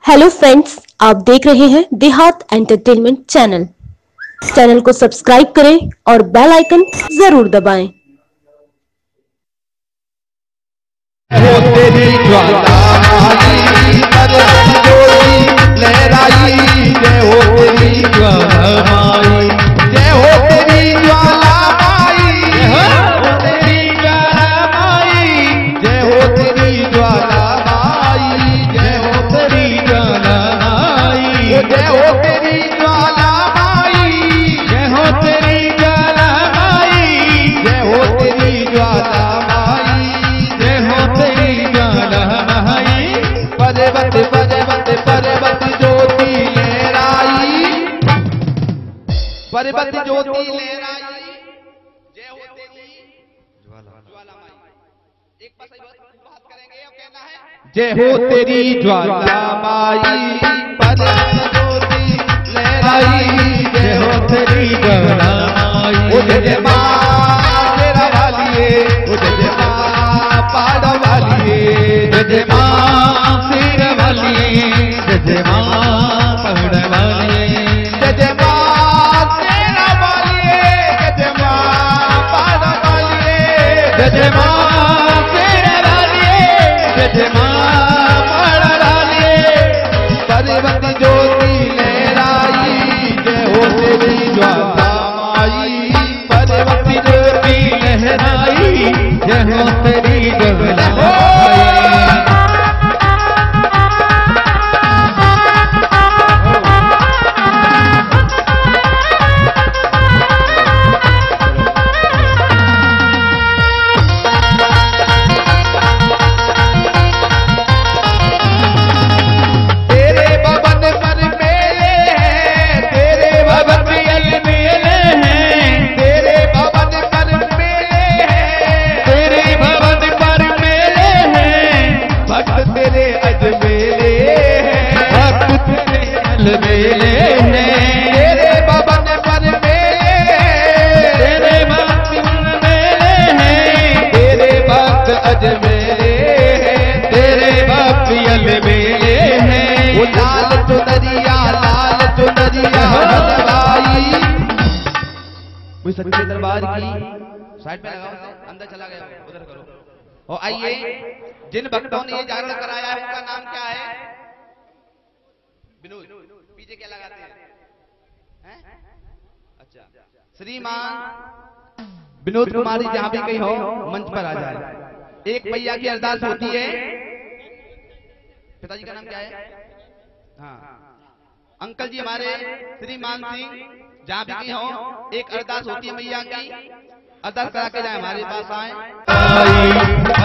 Hello friends, आप देख रहे हैं देहात एंटरटेनमेंट चैनल। चैनल को सब्सक्राइब करें और बेल आइकन जरूर दबाएं। हो तेरी ज्वाला माई परवत जोड़ी लहराई, जय हो तेरी ज्वाला माई, जय हो तेरी ज्वाला माई, जय हो तेरी ज्वाला माई, जय हो तेरी ज्वाला माई, जय हो तेरी ज्वाला माई, जय हो तेरी ज्वाला माई, जय हो तेरी ज्वाला माई, जय हो तेरी ज्वाला माई, पर्वत पर्वत पर्वत ज्योति लहराई, पर्वत ज्योति लहराई, जय हो तेरी ज्वाला माई। एक बात करेंगे, अब कहना है जय हो तेरी ज्वाला माई, पर्वत ज्योति लहराई, जय हो तेरी ज्वाला माई, ओ जय मां तेरा वालिए, ओ जय मां पाड़ वालिए, जय मां सिर वालिए, जय मां पहाड़ वालिए, जय मां तेरा वालिए, जय मां पाड़ वालिए, जय मां तेरा वालिए, जय मां पाड़ वालिए, पर्वत ज्योति लहराई, जय हो तेरी ज्वाला माई, पर्वत ज्योति लहराई, जय हो तेरी ज्वाला माई। सच्चे दरबार की साइड में लगाओ, अंदर चला गया, उधर करो। और आइए, जिन भक्तों ने ये जागरण कराया है उनका नाम क्या है? विनोद। पीछे क्या लगाते हैं? अच्छा, श्रीमान विनोद कुमारी जहां भी कहीं हो मंच पर आ जाए। एक मैया की अरदास होती है। पिताजी का नाम क्या है? हाँ, अंकल जी हमारे श्रीमान सिंह जहां भी कहीं हो, एक अरदास होती है मैया की, अरदास करा के जाए, हमारे पास आए।